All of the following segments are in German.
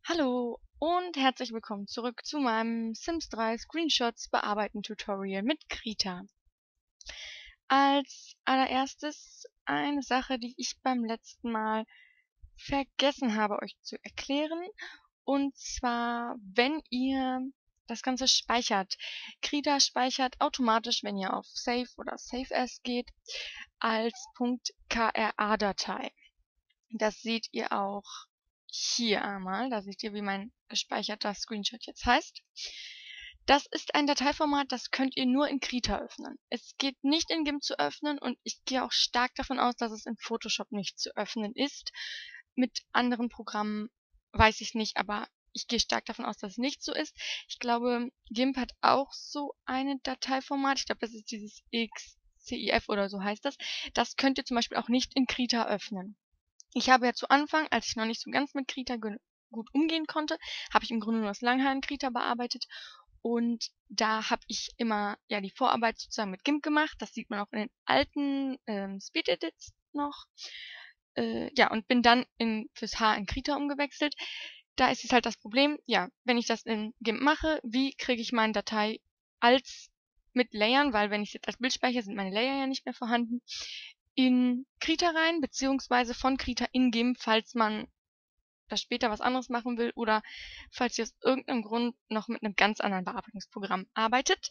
Hallo und herzlich willkommen zurück zu meinem Sims 3 Screenshots bearbeiten Tutorial mit Krita. Als allererstes eine Sache, die ich beim letzten Mal vergessen habe euch zu erklären. Und zwar, wenn ihr das Ganze speichert. Krita speichert automatisch, wenn ihr auf Save oder Save As geht, als .kra-Datei. Das seht ihr auch hier einmal. Da seht ihr, wie mein gespeicherter Screenshot jetzt heißt. Das ist ein Dateiformat, das könnt ihr nur in Krita öffnen. Es geht nicht in GIMP zu öffnen und ich gehe auch stark davon aus, dass es in Photoshop nicht zu öffnen ist. Mit anderen Programmen weiß ich nicht, aber ich gehe stark davon aus, dass es nicht so ist. Ich glaube, GIMP hat auch so ein Dateiformat. Ich glaube, das ist dieses XCIF oder so heißt das. Das könnt ihr zum Beispiel auch nicht in Krita öffnen. Ich habe ja zu Anfang, als ich noch nicht so ganz mit Krita gut umgehen konnte, habe ich im Grunde nur das Langhand Krita bearbeitet. Und da habe ich immer ja die Vorarbeit sozusagen mit GIMP gemacht. Das sieht man auch in den alten Speed Edits noch. Ja, und bin dann fürs H in Krita umgewechselt. Da ist jetzt halt das Problem, ja, wenn ich das in GIMP mache, wie kriege ich meine Datei als mit Layern, weil wenn ich es jetzt als Bild speichere, sind meine Layer ja nicht mehr vorhanden, in Krita rein, beziehungsweise von Krita in GIMP, falls man da später was anderes machen will oder falls ihr aus irgendeinem Grund noch mit einem ganz anderen Bearbeitungsprogramm arbeitet.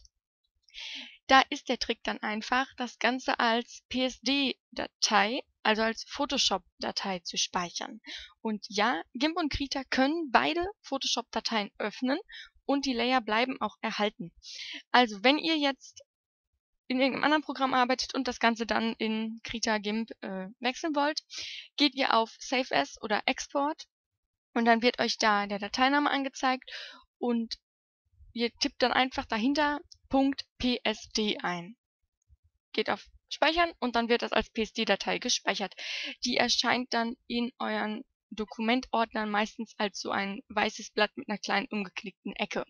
Da ist der Trick dann einfach, das Ganze als PSD-Datei, also als Photoshop-Datei zu speichern. Und ja, GIMP und Krita können beide Photoshop-Dateien öffnen und die Layer bleiben auch erhalten. Also wenn ihr jetzt in irgendeinem anderen Programm arbeitet und das Ganze dann in Krita GIMP wechseln wollt, geht ihr auf Save As oder Export und dann wird euch da der Dateiname angezeigt und ihr tippt dann einfach dahinter .psd ein. Geht auf Speichern und dann wird das als PSD-Datei gespeichert. Die erscheint dann in euren Dokumentordnern meistens als so ein weißes Blatt mit einer kleinen umgeknickten Ecke.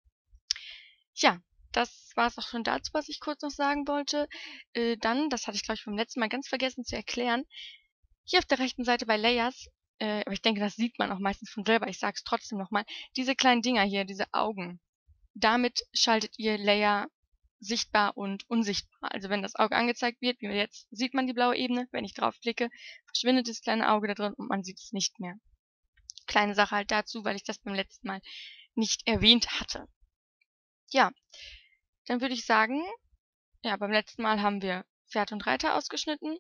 Ja, das war es auch schon dazu, was ich kurz noch sagen wollte. Dann, das hatte ich glaube ich beim letzten Mal ganz vergessen zu erklären, hier auf der rechten Seite bei Layers, aber ich denke, das sieht man auch meistens von selber, ich sage es trotzdem nochmal, diese kleinen Dinger hier, diese Augen, damit schaltet ihr Layer sichtbar und unsichtbar. Also wenn das Auge angezeigt wird, wie jetzt, sieht man die blaue Ebene, wenn ich draufklicke, verschwindet das kleine Auge da drin und man sieht es nicht mehr. Kleine Sache halt dazu, weil ich das beim letzten Mal nicht erwähnt hatte. Ja, dann würde ich sagen, ja, beim letzten Mal haben wir Pferd und Reiter ausgeschnitten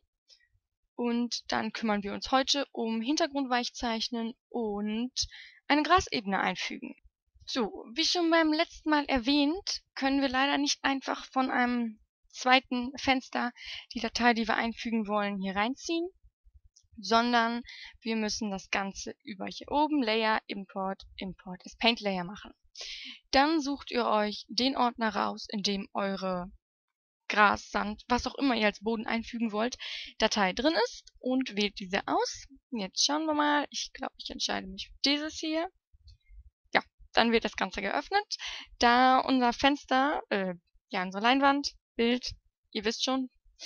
und dann kümmern wir uns heute um Hintergrundweichzeichnen und eine Grasebene einfügen. So, wie schon beim letzten Mal erwähnt, können wir leider nicht einfach von einem zweiten Fenster die Datei, die wir einfügen wollen, hier reinziehen, sondern wir müssen das Ganze über hier oben Layer, Import, Import as Paint Layer machen. Dann sucht ihr euch den Ordner raus, in dem eure Gras, Sand, was auch immer ihr als Boden einfügen wollt, Datei drin ist und wählt diese aus. Jetzt schauen wir mal. Ich glaube, ich entscheide mich für dieses hier. Ja, dann wird das Ganze geöffnet. Da unser Fenster, ja, unsere Leinwand, Bild, ihr wisst schon,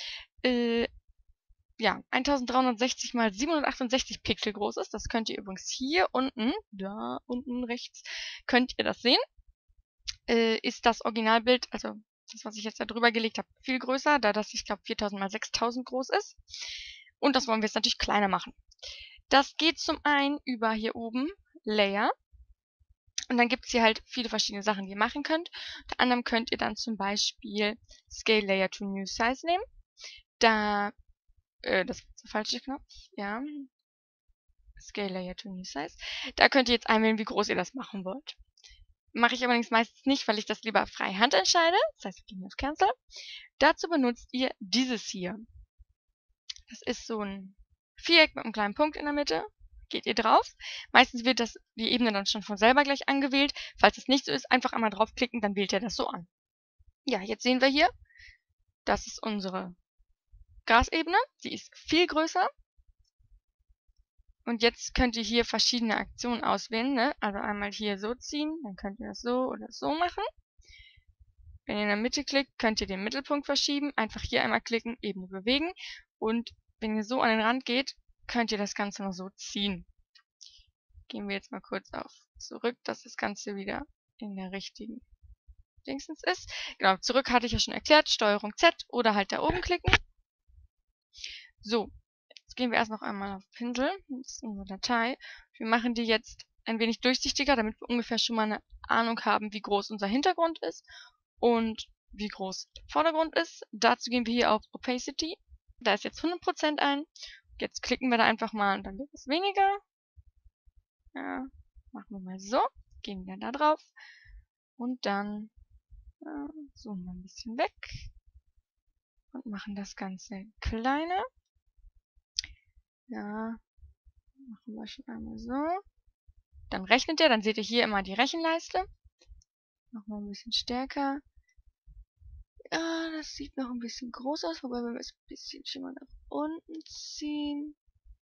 ja, 1360 mal 768 Pixel groß ist. Das könnt ihr übrigens hier unten, da unten rechts, könnt ihr das sehen. Ist das Originalbild, also das, was ich jetzt da drüber gelegt habe, viel größer, da das, ich glaube, 4000 mal 6000 groß ist. Und das wollen wir jetzt natürlich kleiner machen. Das geht zum einen über hier oben Layer. Und dann gibt es hier halt viele verschiedene Sachen, die ihr machen könnt. Unter anderem könnt ihr dann zum Beispiel Scale Layer to New Size nehmen. Da, das ist der falsche Knopf, ja. Scale Layer to New Size. Da könnt ihr jetzt einwählen, wie groß ihr das machen wollt. Mache ich allerdings meistens nicht, weil ich das lieber freihand entscheide. Das heißt, wir gehen auf Cancel. Dazu benutzt ihr dieses hier. Das ist so ein Viereck mit einem kleinen Punkt in der Mitte. Geht ihr drauf. Meistens wird die Ebene dann schon von selber gleich angewählt. Falls es nicht so ist, einfach einmal draufklicken, dann wählt ihr das so an. Ja, jetzt sehen wir hier, das ist unsere Grasebene. Die ist viel größer. Und jetzt könnt ihr hier verschiedene Aktionen auswählen, ne? Also einmal hier so ziehen, dann könnt ihr das so oder so machen. Wenn ihr in der Mitte klickt, könnt ihr den Mittelpunkt verschieben. Einfach hier einmal klicken, Ebene bewegen. Und wenn ihr so an den Rand geht, könnt ihr das Ganze noch so ziehen. gehen wir jetzt mal kurz auf zurück, dass das Ganze wieder in der richtigen Dingsens ist. Genau, zurück hatte ich ja schon erklärt, Steuerung Z oder halt da oben klicken. So, jetzt gehen wir erst noch einmal auf Pinsel, das ist unsere Datei. Wir machen die jetzt ein wenig durchsichtiger, damit wir ungefähr schon mal eine Ahnung haben, wie groß unser Hintergrund ist und wie groß der Vordergrund ist. Dazu gehen wir hier auf Opacity. Da ist jetzt 100% ein. Jetzt klicken wir da einfach mal und dann wird es weniger. Ja, machen wir mal so. Gehen wir da drauf. Und dann zoomen wir ein bisschen weg. Und machen das Ganze kleiner. Ja, machen wir schon einmal so. Dann rechnet er, dann seht ihr hier immer die Rechenleiste. Machen wir ein bisschen stärker. Ja, das sieht noch ein bisschen groß aus, wobei wir es ein bisschen schon mal nach unten ziehen.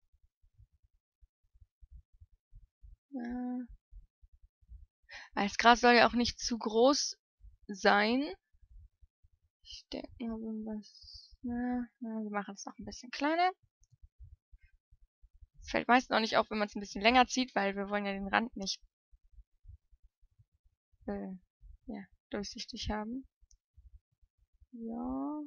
Ja. Das Gras soll ja auch nicht zu groß sein. Ich denke mal, wenn wir es... wir machen es noch ein bisschen kleiner. Es fällt meistens auch nicht auf, wenn man es ein bisschen länger zieht, weil wir wollen ja den Rand nicht ja, durchsichtig haben. Ja.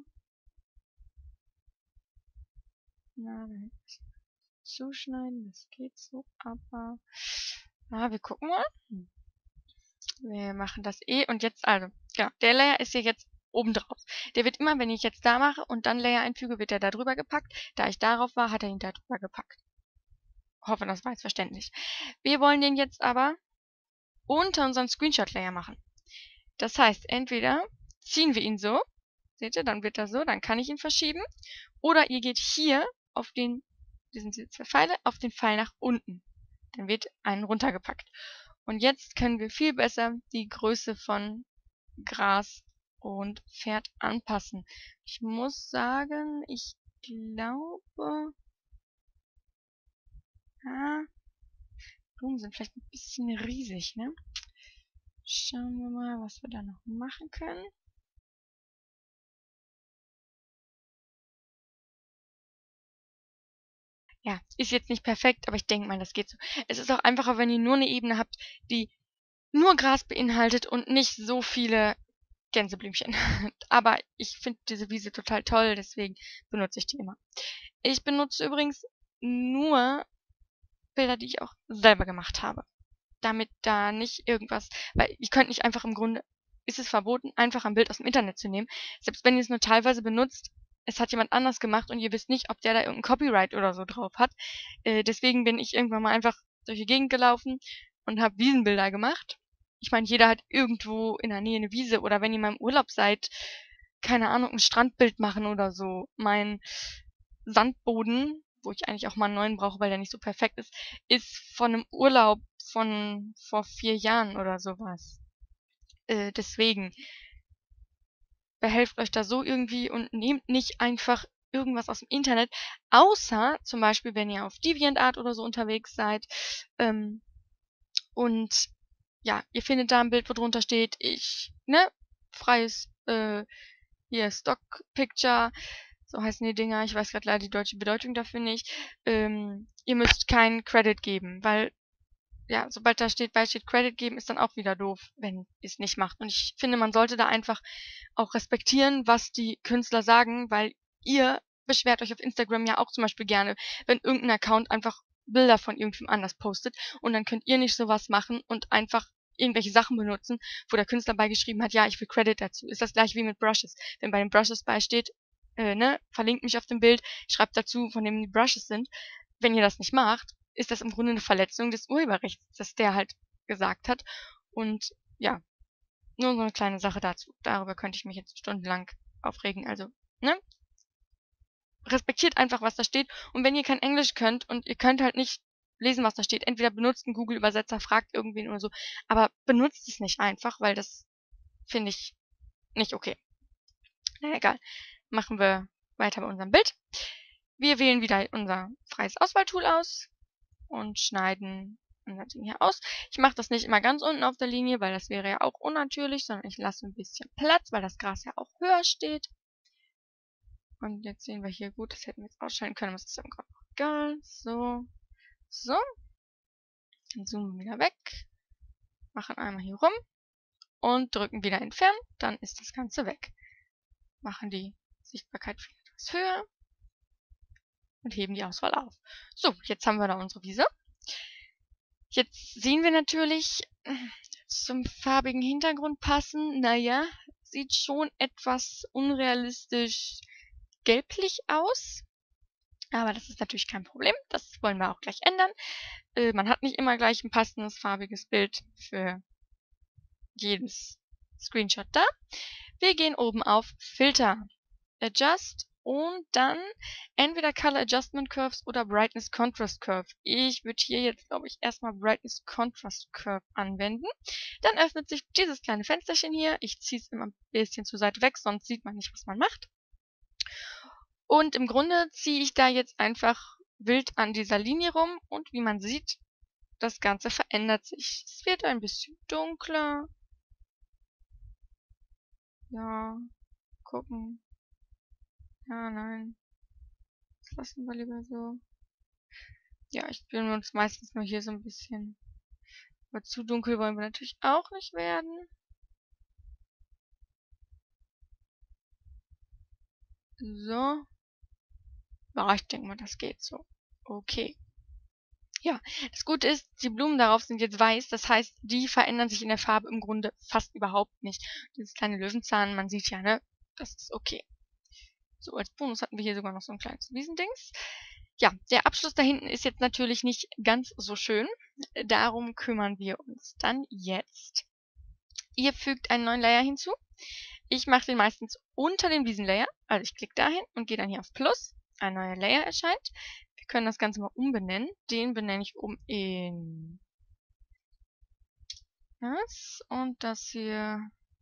Na, dann zuschneiden, das geht so, aber... wir gucken mal. Wir machen das und jetzt also. Genau, der Layer ist hier jetzt oben drauf. Der wird immer, wenn ich jetzt da mache und dann Layer einfüge, wird er da drüber gepackt. Da ich darauf war, hat er ihn da drüber gepackt. Hoffe, das war jetzt verständlich. Wir wollen den jetzt aber unter unserem Screenshot-Layer machen. Das heißt, entweder ziehen wir ihn so, seht ihr, dann wird er so, dann kann ich ihn verschieben. Oder ihr geht hier auf den, hier sind die 2 Pfeile, auf den Pfeil nach unten. Dann wird einen runtergepackt. Und jetzt können wir viel besser die Größe von Gras und Pferd anpassen. Ich muss sagen, ich glaube, Blumen sind vielleicht ein bisschen riesig, ne? Schauen wir mal, was wir da noch machen können. Ja, ist jetzt nicht perfekt, aber ich denke mal, das geht so. Es ist auch einfacher, wenn ihr nur eine Ebene habt, die nur Gras beinhaltet und nicht so viele Gänseblümchen. Aber ich finde diese Wiese total toll, deswegen benutze ich die immer. Ich benutze übrigens nur Bilder, die ich auch selber gemacht habe. Damit da nicht irgendwas, weil ihr könnt nicht einfach im Grunde, ist es verboten, einfach ein Bild aus dem Internet zu nehmen. Selbst wenn ihr es nur teilweise benutzt, es hat jemand anders gemacht und ihr wisst nicht, ob der da irgendein Copyright oder so drauf hat. Deswegen bin ich irgendwann mal einfach durch die Gegend gelaufen und habe Wiesenbilder gemacht. Ich meine, jeder hat irgendwo in der Nähe eine Wiese oder wenn ihr mal im Urlaub seid, keine Ahnung, ein Strandbild machen oder so. Mein Sandboden, wo ich eigentlich auch mal einen neuen brauche, weil der nicht so perfekt ist, ist von einem Urlaub von vor 4 Jahren oder sowas. Deswegen behelft euch da so irgendwie und nehmt nicht einfach irgendwas aus dem Internet, außer zum Beispiel, wenn ihr auf DeviantArt oder so unterwegs seid, und ja, ihr findet da ein Bild, wo drunter steht, freies, hier Stock Picture, so heißen die Dinger, ich weiß gerade leider die deutsche Bedeutung dafür nicht. Ihr müsst keinen Credit geben, weil, ja, sobald da steht, Credit geben, ist dann auch wieder doof, wenn ihr es nicht macht. Und ich finde, man sollte da einfach auch respektieren, was die Künstler sagen, weil ihr beschwert euch auf Instagram ja auch zum Beispiel gerne, wenn irgendein Account einfach Bilder von irgendwem anders postet und dann könnt ihr nicht sowas machen und einfach irgendwelche Sachen benutzen, wo der Künstler beigeschrieben hat, ja, ich will Credit dazu. Ist das gleich wie mit Brushes. Wenn bei den Brushes beisteht, verlinkt mich auf dem Bild, schreibt dazu, von dem die Brushes sind. Wenn ihr das nicht macht, ist das im Grunde eine Verletzung des Urheberrechts, das der halt gesagt hat. Und ja, nur so eine kleine Sache dazu. Darüber könnte ich mich jetzt stundenlang aufregen. Also, ne? Respektiert einfach, was da steht. Und wenn ihr kein Englisch könnt und ihr könnt halt nicht lesen, was da steht, entweder benutzt einen Google-Übersetzer, fragt irgendwen oder so, aber benutzt es nicht einfach, weil das finde ich nicht okay. Na egal. Machen wir weiter bei unserem Bild. Wir wählen wieder unser freies Auswahltool aus und schneiden unser Ding hier aus. Ich mache das nicht immer ganz unten auf der Linie, weil das wäre ja auch unnatürlich, sondern ich lasse ein bisschen Platz, weil das Gras ja auch höher steht. Und jetzt sehen wir hier, gut, das hätten wir jetzt ausschneiden können, aber es ist im Grunde auch egal. So, so. Dann zoomen wir wieder weg, machen einmal hier rum und drücken wieder entfernen. Dann ist das Ganze weg. Machen die Sichtbarkeit wieder etwas höher und heben die Auswahl auf. So, jetzt haben wir da unsere Wiese. Jetzt sehen wir natürlich zum farbigen Hintergrund passen. Naja, sieht schon etwas unrealistisch gelblich aus. Aber das ist natürlich kein Problem. Das wollen wir auch gleich ändern. Man hat nicht immer gleich ein passendes farbiges Bild für jedes Screenshot da. Wir gehen oben auf Filter, Adjust und dann entweder Color Adjustment Curves oder Brightness Contrast Curve. Ich würde hier jetzt, glaube ich, erstmal Brightness Contrast Curve anwenden. Dann öffnet sich dieses kleine Fensterchen hier. Ich ziehe es immer ein bisschen zur Seite weg, sonst sieht man nicht, was man macht. Und im Grunde ziehe ich da jetzt einfach wild an dieser Linie rum und wie man sieht, das Ganze verändert sich. Es wird ein bisschen dunkler. Ja, gucken. Ja, nein. Das lassen wir lieber so. Ja, ich bin uns meistens nur hier so ein bisschen. Aber zu dunkel wollen wir natürlich auch nicht werden. So. Ja, ich denke mal, das geht so. Okay. Ja, das Gute ist, die Blumen darauf sind jetzt weiß. Das heißt, die verändern sich in der Farbe im Grunde fast überhaupt nicht. Dieses kleine Löwenzahn, man sieht ja, ne? Das ist okay. So, als Bonus hatten wir hier sogar noch so ein kleines Wiesendings. Ja, der Abschluss da hinten ist jetzt natürlich nicht ganz so schön. Darum kümmern wir uns dann jetzt. Ihr fügt einen neuen Layer hinzu. Ich mache den meistens unter dem Wiesenlayer. Also ich klicke dahin und gehe dann hier auf Plus. Ein neuer Layer erscheint. Wir können das Ganze mal umbenennen. Den benenne ich um in das und das hier.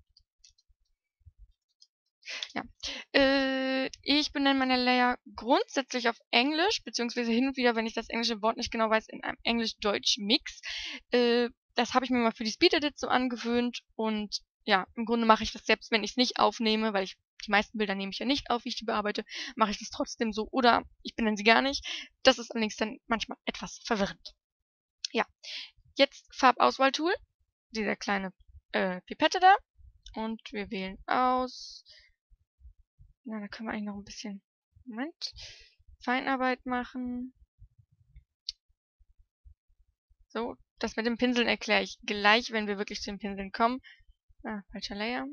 Ja. Ich benenne meine Layer grundsätzlich auf Englisch, beziehungsweise hin und wieder, wenn ich das englische Wort nicht genau weiß, in einem Englisch-Deutsch-Mix. Das habe ich mir mal für die Speed Edit so angewöhnt und ja, im Grunde mache ich das selbst, wenn ich es nicht aufnehme, weil die meisten Bilder nehme ich ja nicht auf, wie ich die bearbeite, mache ich das trotzdem so oder ich benenne sie gar nicht. Das ist allerdings dann manchmal etwas verwirrend. Ja, jetzt Farbauswahl-Tool, dieser kleine Pipette da und wir wählen aus. Na, da können wir eigentlich noch ein bisschen, Moment, Feinarbeit machen. So, das mit dem Pinseln erkläre ich gleich, wenn wir wirklich zu den Pinseln kommen. Ah, falscher Layer.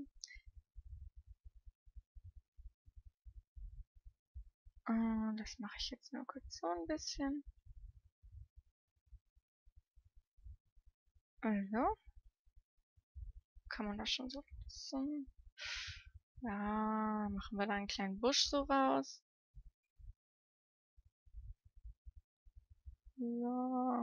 Das mache ich jetzt nur kurz so ein bisschen. Also, kann man das schon so lassen. Ja, machen wir da einen kleinen Busch so raus. So.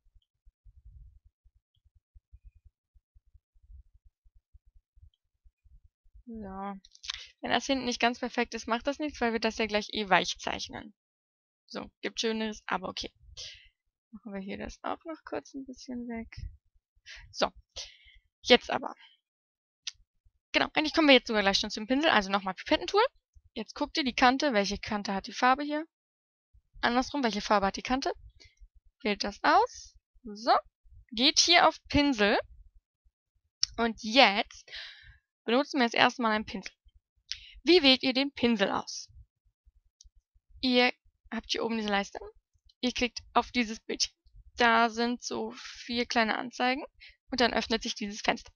So. Wenn das hinten nicht ganz perfekt ist, macht das nichts, weil wir das ja gleich eh weich zeichnen. So, gibt Schöneres, aber okay. Machen wir hier das auch noch kurz ein bisschen weg. So, jetzt aber. Genau, eigentlich kommen wir jetzt sogar gleich schon zum Pinsel. Also nochmal Pipettentool. Jetzt guckt ihr die Kante. Welche Kante hat die Farbe hier? Andersrum, welche Farbe hat die Kante? Wählt das aus. So, geht hier auf Pinsel. Und jetzt benutzen wir jetzt erstmal einen Pinsel. Wie wählt ihr den Pinsel aus? Ihr habt hier oben diese Leiste. Ihr klickt auf dieses Bildchen. Da sind so 4 kleine Anzeigen und dann öffnet sich dieses Fenster.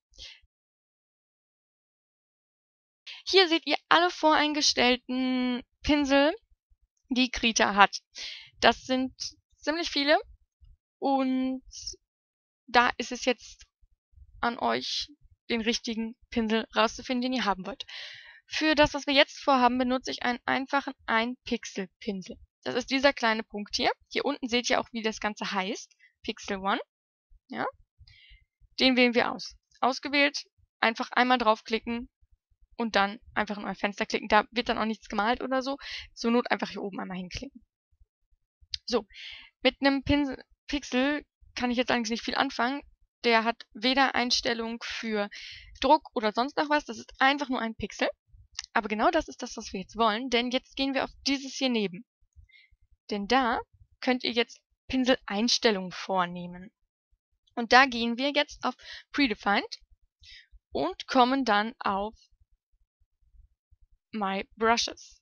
Hier seht ihr alle voreingestellten Pinsel, die Krita hat. Das sind ziemlich viele und da ist es jetzt an euch, den richtigen Pinsel rauszufinden, den ihr haben wollt. Für das, was wir jetzt vorhaben, benutze ich einen einfachen 1-Pixel-Pinsel. Das ist dieser kleine Punkt hier. Hier unten seht ihr auch, wie das Ganze heißt. Pixel 1. Ja. Den wählen wir aus. Ausgewählt, einfach einmal draufklicken und dann einfach in euer Fenster klicken. Da wird dann auch nichts gemalt oder so. Zur Not einfach hier oben einmal hinklicken. So, mit einem Pixel kann ich jetzt eigentlich nicht viel anfangen. Der hat weder Einstellung für Druck oder sonst noch was. Das ist einfach nur ein Pixel. Aber genau das ist das, was wir jetzt wollen, denn jetzt gehen wir auf dieses hier neben. Denn da könnt ihr jetzt Pinseleinstellungen vornehmen. Und da gehen wir jetzt auf Predefined und kommen dann auf My Brushes.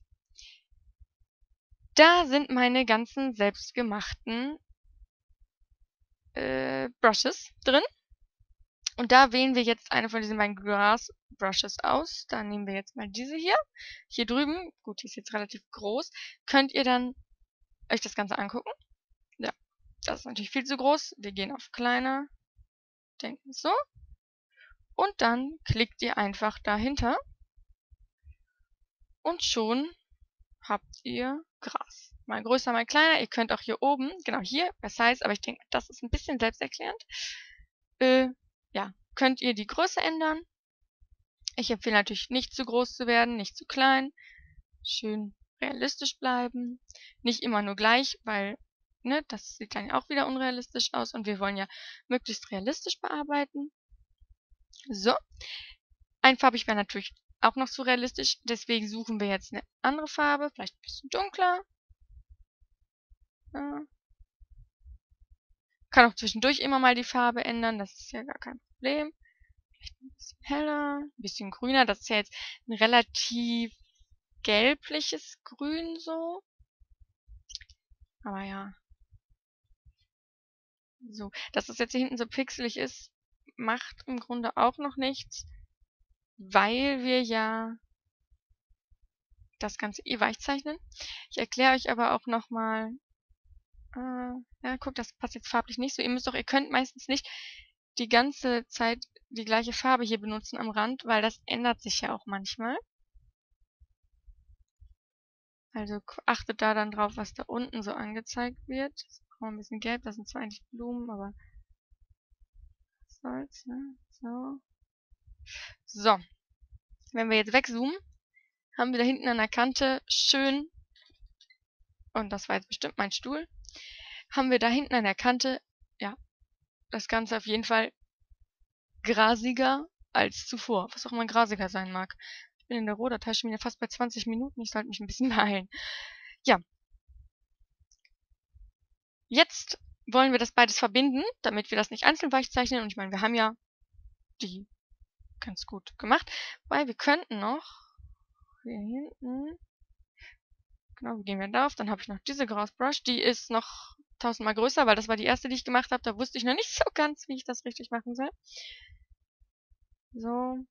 Da sind meine ganzen selbstgemachten Brushes drin. Und da wählen wir jetzt eine von diesen beiden Grass Brushes aus. Da nehmen wir jetzt mal diese hier. Hier drüben, gut, die ist jetzt relativ groß, könnt ihr dann euch das Ganze angucken. Ja, das ist natürlich viel zu groß. Wir gehen auf kleiner, denken so. Und dann klickt ihr einfach dahinter. Und schon habt ihr Gras. Mal größer, mal kleiner. Ihr könnt auch hier oben, genau hier, bei Size, aber ich denke, das ist ein bisschen selbsterklärend. Ja, könnt ihr die Größe ändern. Ich empfehle natürlich nicht zu groß zu werden, nicht zu klein. Schön realistisch bleiben. Nicht immer nur gleich, weil, ne, das sieht dann auch wieder unrealistisch aus und wir wollen ja möglichst realistisch bearbeiten. So. Einfarbig wäre natürlich auch noch zu realistisch, deswegen suchen wir jetzt eine andere Farbe, vielleicht ein bisschen dunkler. Ja. Kann auch zwischendurch immer mal die Farbe ändern, das ist ja gar kein Problem. Vielleicht ein bisschen heller, ein bisschen grüner, das ist ja jetzt ein relativ gelbliches Grün so. Aber ja. So, dass das jetzt hier hinten so pixelig ist, macht im Grunde auch noch nichts, weil wir ja das Ganze eh weich zeichnen. Ich erkläre euch aber auch nochmal, ja, guckt, das passt jetzt farblich nicht so. Ihr könnt meistens nicht die ganze Zeit die gleiche Farbe hier benutzen am Rand, weil das ändert sich ja auch manchmal. Also achtet da dann drauf, was da unten so angezeigt wird. Das ist auch ein bisschen gelb, das sind zwar eigentlich Blumen, aber was soll's, ne? So. So. Wenn wir jetzt wegzoomen, haben wir da hinten an der Kante schön, und das war jetzt bestimmt mein Stuhl, haben wir da hinten an der Kante, ja, das Ganze auf jeden Fall grasiger als zuvor, was auch immer grasiger sein mag. Ich bin in der Rohdatei schon wieder fast bei 20 Minuten, ich sollte mich ein bisschen beeilen. Ja, jetzt wollen wir das beides verbinden, damit wir das nicht einzeln weich zeichnen, und ich meine, wir haben ja die ganz gut gemacht, weil wir könnten noch hier hinten, genau, gehen wir darauf, dann habe ich noch diese Grass Brush, die ist noch tausendmal größer, weil das war die erste, die ich gemacht habe, da wusste ich noch nicht so ganz, wie ich das richtig machen soll. So.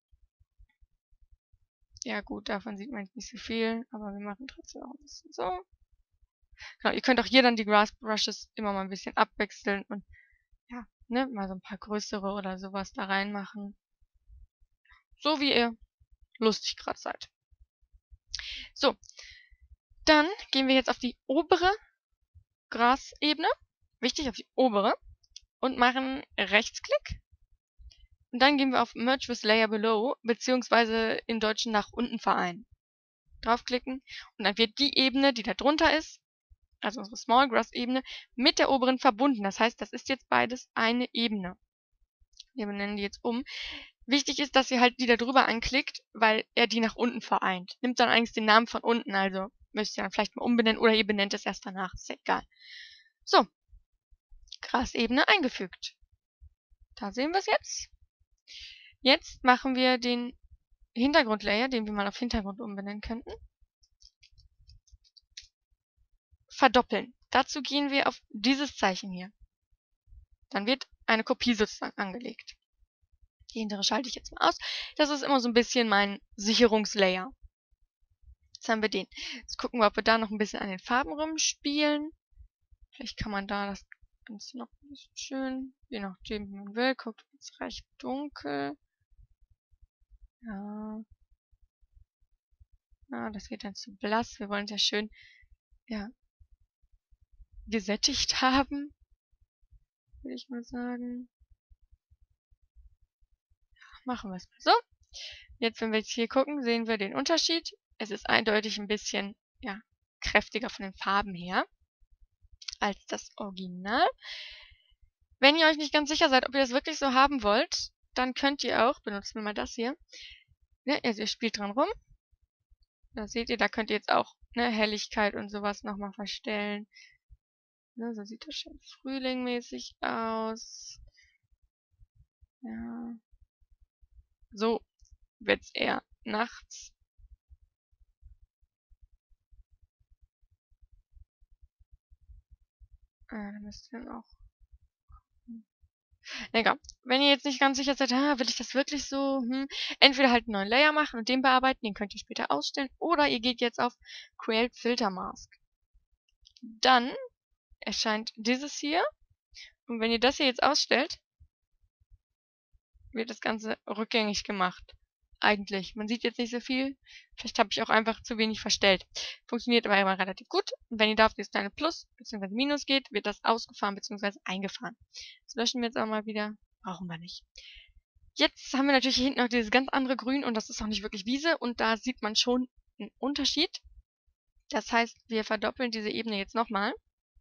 Ja gut, davon sieht man jetzt nicht so viel, aber wir machen trotzdem auch ein bisschen so. Genau, ihr könnt auch hier dann die Grass Brushes immer mal ein bisschen abwechseln und ja, ne, mal so ein paar größere oder sowas da reinmachen. So wie ihr lustig gerade seid. So, dann gehen wir jetzt auf die obere Grasebene. Wichtig, auf die obere. Und machen Rechtsklick. Und dann gehen wir auf Merge with Layer Below, beziehungsweise im Deutschen nach unten vereinen. Draufklicken und dann wird die Ebene, die da drunter ist, also unsere Small Grass Ebene, mit der oberen verbunden. Das heißt, das ist jetzt beides eine Ebene. Wir benennen die jetzt um. Wichtig ist, dass ihr halt die da drüber anklickt, weil er die nach unten vereint. Nimmt dann eigentlich den Namen von unten, also müsst ihr dann vielleicht mal umbenennen oder ihr benennt es erst danach, ist ja egal. So, Grasebene eingefügt. Da sehen wir es jetzt. Jetzt machen wir den Hintergrundlayer, den wir mal auf Hintergrund umbenennen könnten. Verdoppeln. Dazu gehen wir auf dieses Zeichen hier. Dann wird eine Kopie sozusagen angelegt. Die hintere schalte ich jetzt mal aus. Das ist immer so ein bisschen mein Sicherungslayer. Jetzt haben wir den. Jetzt gucken wir, ob wir da noch ein bisschen an den Farben rumspielen. Vielleicht kann man da das Ganze noch ein bisschen schön, je nachdem, wie man will. Guckt, jetzt recht dunkel. Ja. Ja, das wird dann zu blass. Wir wollen es ja schön, ja, gesättigt haben, würde ich mal sagen. Ja, machen wir es mal so. Jetzt, wenn wir jetzt hier gucken, sehen wir den Unterschied. Es ist eindeutig ein bisschen, ja, kräftiger von den Farben her als das Original. Wenn ihr euch nicht ganz sicher seid, ob ihr das wirklich so haben wollt, dann könnt ihr auch, benutzen wir mal das hier, ne, also ihr spielt dran rum. Da seht ihr, da könnt ihr jetzt auch, ne, Helligkeit und sowas nochmal verstellen. Ne, so sieht das schön frühlingmäßig aus. Ja. So wird's eher nachts. Da müsst ihr auch. Egal. Wenn ihr jetzt nicht ganz sicher seid, will ich das wirklich so? Entweder halt einen neuen Layer machen und den bearbeiten, den könnt ihr später ausstellen, oder ihr geht jetzt auf Create Filter Mask. Dann erscheint dieses hier. Und wenn ihr das hier jetzt ausstellt, wird das Ganze rückgängig gemacht. Eigentlich. Man sieht jetzt nicht so viel. Vielleicht habe ich auch einfach zu wenig verstellt. Funktioniert aber immer relativ gut. Und wenn ihr da auf das kleine Plus bzw. Minus geht, wird das ausgefahren bzw. eingefahren. Das löschen wir jetzt auch mal wieder. Brauchen wir nicht. Jetzt haben wir natürlich hier hinten noch dieses ganz andere Grün und das ist auch nicht wirklich Wiese. Und da sieht man schon einen Unterschied. Das heißt, wir verdoppeln diese Ebene jetzt nochmal.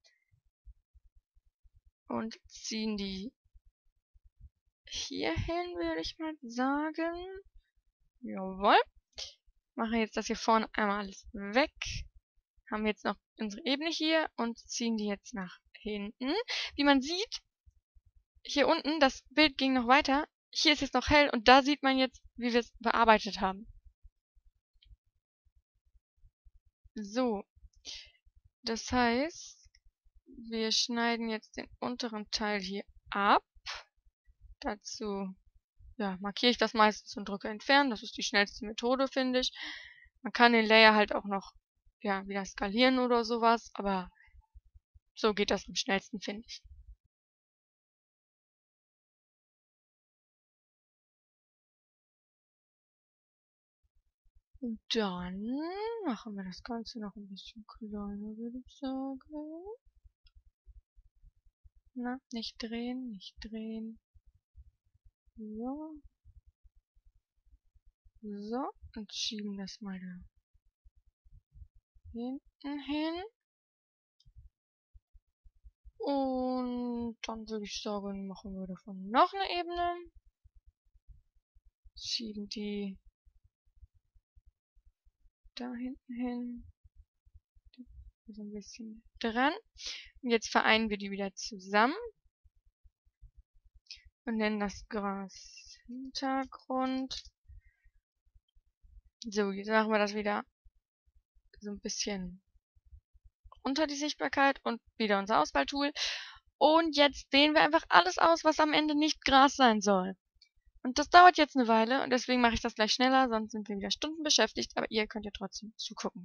Und ziehen die hier hin, würde ich mal sagen. Jawohl. Machen jetzt das hier vorne einmal alles weg. Haben jetzt noch unsere Ebene hier und ziehen die jetzt nach hinten. Wie man sieht, hier unten, das Bild ging noch weiter. Hier ist jetzt noch hell und da sieht man jetzt, wie wir es bearbeitet haben. So. Das heißt, wir schneiden jetzt den unteren Teil hier ab. Dazu markiere ich das meistens und drücke entfernen. Das ist die schnellste Methode, finde ich. Man kann den Layer halt auch noch wieder skalieren oder sowas, aber so geht das am schnellsten, finde ich. Und dann machen wir das Ganze noch ein bisschen kleiner, würde ich sagen. Na, nicht drehen, nicht drehen. So. So, und schieben das mal da hinten hin. Und dann würde ich sagen, machen wir davon noch eine Ebene. Schieben die da hinten hin. So ein bisschen dran. Und jetzt vereinen wir die wieder zusammen. Und nennen das Gras Hintergrund. So, jetzt machen wir das wieder so ein bisschen unter die Sichtbarkeit und wieder unser Auswahltool. Und jetzt wählen wir einfach alles aus, was am Ende nicht Gras sein soll. Und das dauert jetzt eine Weile und deswegen mache ich das gleich schneller, sonst sind wir wieder Stunden beschäftigt, aber ihr könnt ja trotzdem zugucken.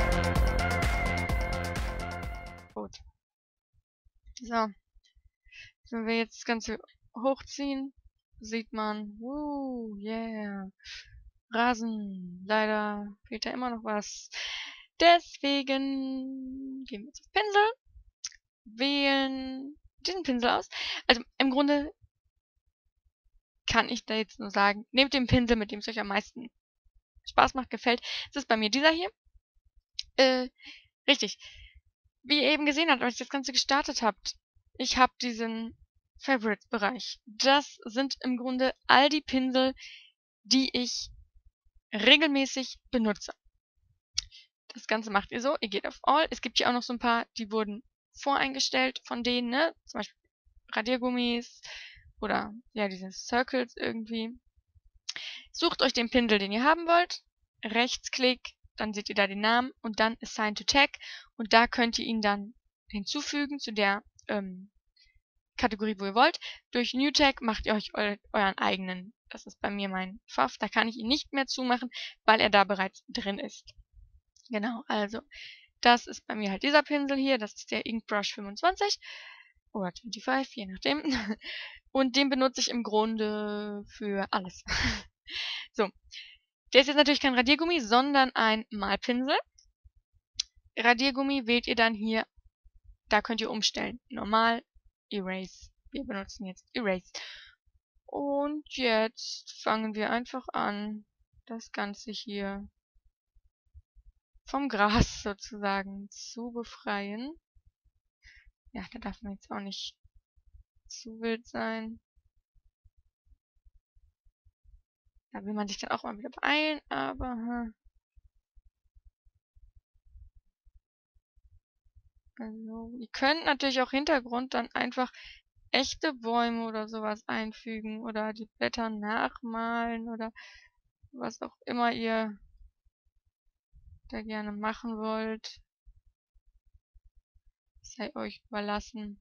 So. Wenn wir jetzt das Ganze hochziehen, sieht man, yeah, Rasen. Leider fehlt da immer noch was. Deswegen gehen wir jetzt auf Pinsel, wählen diesen Pinsel aus. Also im Grunde kann ich da jetzt nur sagen, nehmt den Pinsel, mit dem es euch am meisten Spaß macht, gefällt. Das ist bei mir dieser hier. Richtig. Wie ihr eben gesehen habt, als ihr das Ganze gestartet habt, ich habe diesen Favorites-Bereich. Das sind im Grunde all die Pinsel, die ich regelmäßig benutze. Das Ganze macht ihr so, ihr geht auf All. Es gibt hier auch noch so ein paar, die wurden voreingestellt von denen, ne? Zum Beispiel Radiergummis oder ja, diese Circles irgendwie. Sucht euch den Pinsel, den ihr haben wollt. Rechtsklick, dann seht ihr da den Namen und dann Assign to Tag. Und da könnt ihr ihn dann hinzufügen zu der Kategorie, wo ihr wollt. Durch New Tag macht ihr euch euren eigenen. Das ist bei mir mein Pfaff. Da kann ich ihn nicht mehr zumachen, weil er da bereits drin ist. Genau, also das ist bei mir halt dieser Pinsel hier. Das ist der Inkbrush 25 oder 25, je nachdem. Und den benutze ich im Grunde für alles. So, der ist jetzt natürlich kein Radiergummi, sondern ein Malpinsel. Radiergummi wählt ihr dann hier, da könnt ihr umstellen. Normal, Erase. Wir benutzen jetzt Erase. Und jetzt fangen wir einfach an, das Ganze hier vom Gras sozusagen zu befreien. Ja, da darf man jetzt auch nicht zu wild sein. Da will man sich dann auch mal wieder beeilen, aber also, ihr könnt natürlich auch Hintergrund dann einfach echte Bäume oder sowas einfügen oder die Blätter nachmalen oder was auch immer ihr da gerne machen wollt. Sei euch überlassen.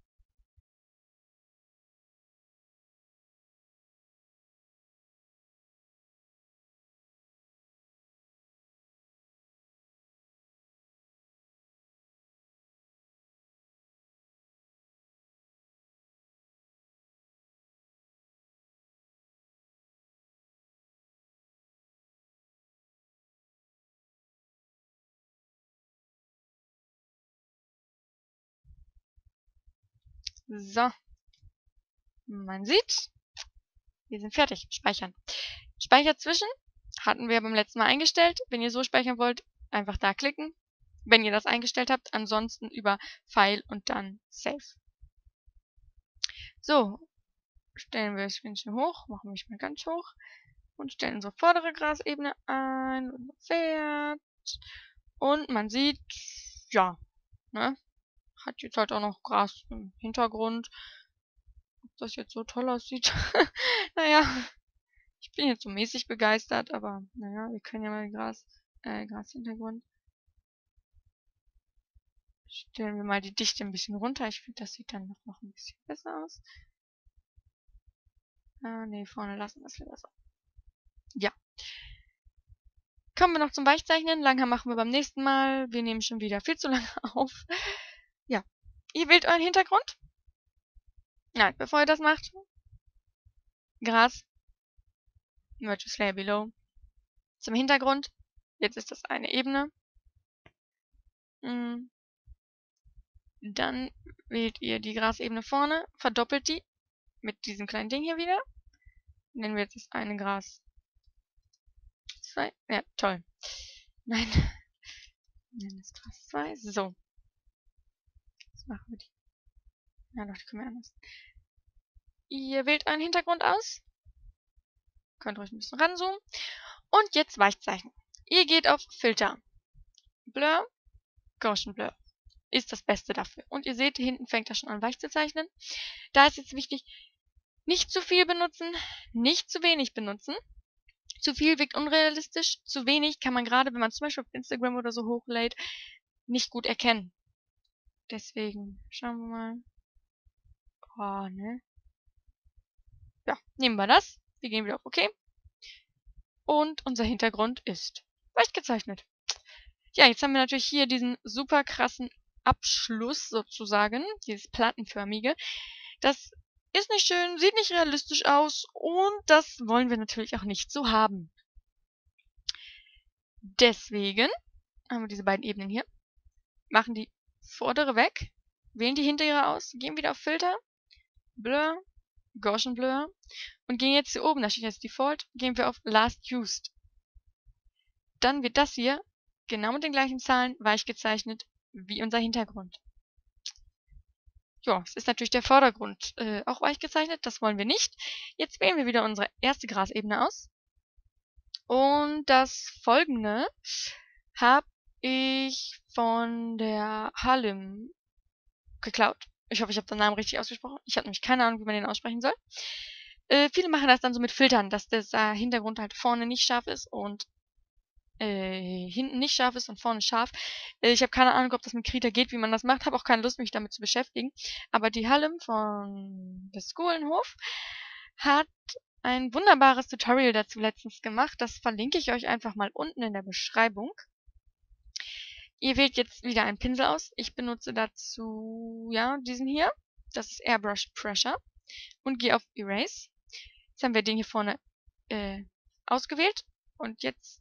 So, man sieht, wir sind fertig. Speichern. Speicher zwischen hatten wir beim letzten Mal eingestellt. Wenn ihr so speichern wollt, einfach da klicken, wenn ihr das eingestellt habt. Ansonsten über File und dann Save. So, stellen wir das Schwänzchen hoch, machen wir mal ganz hoch und stellen unsere vordere Grasebene ein und fährt. Und man sieht, ja, ne, hat jetzt halt auch noch Gras im Hintergrund. Ob das jetzt so toll aussieht, naja, ich bin jetzt so mäßig begeistert, aber naja, wir können ja mal Grashintergrund. Stellen wir mal die Dichte ein bisschen runter. Ich finde, das sieht dann noch ein bisschen besser aus. Ne, vorne lassen wir es lieber so. Ja. Kommen wir noch zum Weichzeichnen. Langhaar machen wir beim nächsten Mal. Wir nehmen schon wieder viel zu lange auf. Ja. Ihr wählt euren Hintergrund. Nein, bevor ihr das macht. Gras. Merge Layer Below. Zum Hintergrund. Jetzt ist das eine Ebene. Dann wählt ihr die Grasebene vorne. Verdoppelt die. Mit diesem kleinen Ding hier wieder. Nennen wir jetzt das eine Gras 2. Ja, toll. Nein. Nennen es Gras 2. So. Jetzt machen wir die. Ja, doch, die können wir anders. Ihr wählt einen Hintergrund aus. Könnt ruhig ein bisschen ranzoomen. Und jetzt Weichzeichnen. Ihr geht auf Filter. Blur. Gaussian Blur. Ist das Beste dafür. Und ihr seht, hier hinten fängt er schon an weich zu zeichnen. Da ist jetzt wichtig, nicht zu viel benutzen, nicht zu wenig benutzen. Zu viel wirkt unrealistisch, zu wenig kann man gerade, wenn man zum Beispiel auf Instagram oder so hochlädt, nicht gut erkennen. Deswegen schauen wir mal. Oh, ne? Ja, nehmen wir das. Wir gehen wieder auf OK. Und unser Hintergrund ist weich gezeichnet. Ja, jetzt haben wir natürlich hier diesen super krassen Abschluss sozusagen, dieses plattenförmige. Das ist nicht schön, sieht nicht realistisch aus und das wollen wir natürlich auch nicht so haben. Deswegen haben wir diese beiden Ebenen hier, machen die vordere weg, wählen die hintere aus, gehen wieder auf Filter, Blur, Gaussian Blur und gehen jetzt hier oben, da steht jetzt Default, gehen wir auf Last Used. Dann wird das hier genau mit den gleichen Zahlen weich gezeichnet wie unser Hintergrund. Ja, es ist natürlich der Vordergrund auch weich gezeichnet, das wollen wir nicht. Jetzt wählen wir wieder unsere erste Grasebene aus. Und das folgende habe ich von der Halim geklaut. Ich hoffe, ich habe den Namen richtig ausgesprochen. Ich habe nämlich keine Ahnung, wie man den aussprechen soll. Viele machen das dann so mit Filtern, dass der Hintergrund halt vorne nicht scharf ist und hinten nicht scharf ist und vorne scharf. Ich habe keine Ahnung, ob das mit Krita geht, wie man das macht. Habe auch keine Lust, mich damit zu beschäftigen. Aber die Halim von der Schulenhof hat ein wunderbares Tutorial dazu letztens gemacht. Das verlinke ich euch einfach mal unten in der Beschreibung. Ihr wählt jetzt wieder einen Pinsel aus. Ich benutze dazu, ja, diesen hier. Das ist Airbrush Pressure. Und gehe auf Erase. Jetzt haben wir den hier vorne ausgewählt. Und jetzt...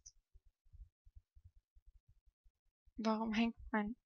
Warum hängt mein...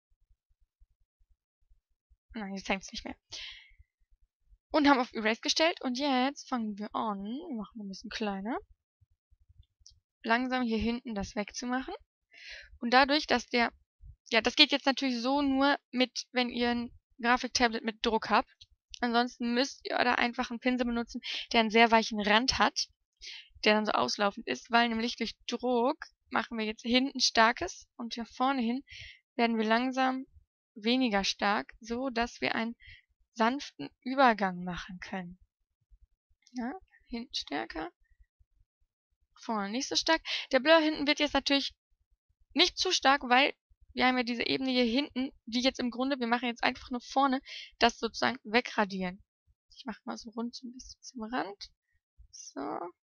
Nein, jetzt hängt es nicht mehr. Und haben auf Erase gestellt. Und jetzt fangen wir an. Wir machen ein bisschen kleiner. Langsam hier hinten das wegzumachen. Und dadurch, dass der... Ja, das geht jetzt natürlich so nur mit, wenn ihr ein Grafiktablet mit Druck habt. Ansonsten müsst ihr da einfach einen Pinsel benutzen, der einen sehr weichen Rand hat, der dann so auslaufend ist, weil nämlich durch Druck machen wir jetzt hinten starkes und hier vorne hin werden wir langsam weniger stark, so dass wir einen sanften Übergang machen können. Ja, hinten stärker, vorne nicht so stark. Der Blur hinten wird jetzt natürlich nicht zu stark, weil wir haben ja diese Ebene hier hinten, die jetzt im Grunde, wir machen jetzt einfach nur vorne, das sozusagen wegradieren. Ich mache mal so rund so ein bisschen zum Rand. So.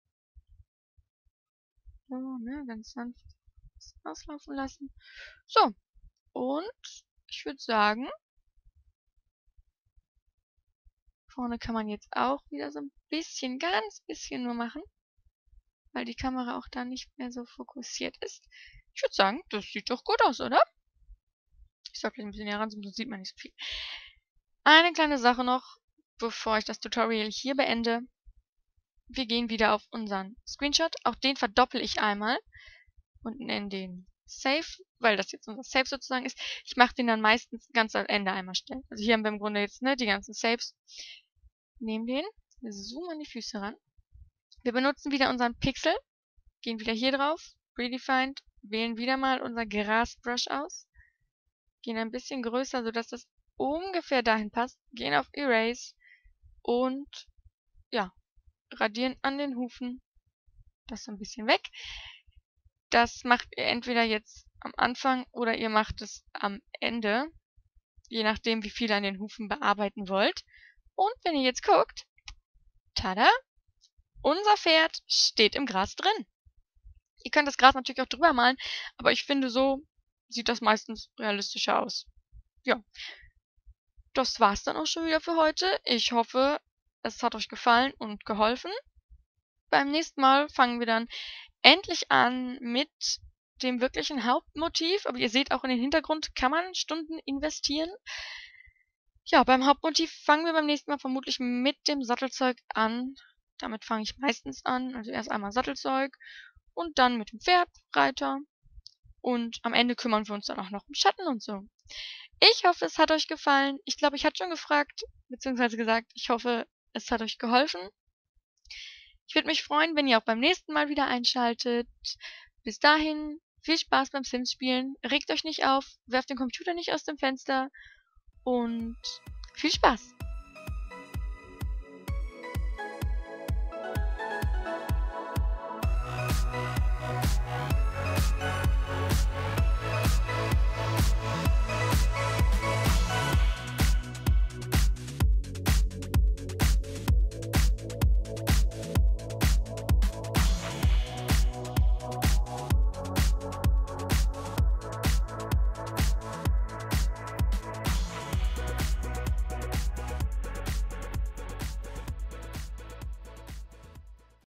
So, ne, ganz sanft auslaufen lassen. So. Und ich würde sagen, vorne kann man jetzt auch wieder so ein bisschen, ganz bisschen nur machen, weil die Kamera auch da nicht mehr so fokussiert ist. Ich würde sagen, das sieht doch gut aus, oder? Ich soll vielleicht ein bisschen näher ran, sonst sieht man nicht so viel. Eine kleine Sache noch, bevor ich das Tutorial hier beende. Wir gehen wieder auf unseren Screenshot. Auch den verdoppel ich einmal und nenne den Save, weil das jetzt unser Save sozusagen ist. Ich mache den dann meistens ganz am Ende einmal stellen. Also hier haben wir im Grunde jetzt die ganzen Saves. Nehmen den, wir zoomen an die Füße ran. Wir benutzen wieder unseren Pixel, gehen wieder hier drauf, Predefined, wählen wieder mal unser Grasbrush aus, gehen ein bisschen größer, sodass das ungefähr dahin passt, gehen auf Erase und ja, radieren an den Hufen das so ein bisschen weg. Das macht ihr entweder jetzt am Anfang oder ihr macht es am Ende, je nachdem, wie viel ihr an den Hufen bearbeiten wollt. Und wenn ihr jetzt guckt, tada, unser Pferd steht im Gras drin. Ihr könnt das Gras natürlich auch drüber malen, aber ich finde, so sieht das meistens realistischer aus. Ja, das war's dann auch schon wieder für heute. Ich hoffe, es hat euch gefallen und geholfen. Beim nächsten Mal fangen wir dann endlich an mit dem wirklichen Hauptmotiv. Aber ihr seht, auch in den Hintergrund kann man Stunden investieren. Ja, beim Hauptmotiv fangen wir beim nächsten Mal vermutlich mit dem Sattelzeug an. Damit fange ich meistens an. Also erst einmal Sattelzeug und dann mit dem Pferd, Reiter. Und am Ende kümmern wir uns dann auch noch um Schatten und so. Ich hoffe, es hat euch gefallen. Ich glaube, ich hatte schon gefragt, beziehungsweise gesagt, ich hoffe, es hat euch geholfen. Ich würde mich freuen, wenn ihr auch beim nächsten Mal wieder einschaltet. Bis dahin, viel Spaß beim Sims-Spielen. Regt euch nicht auf, werft den Computer nicht aus dem Fenster und viel Spaß!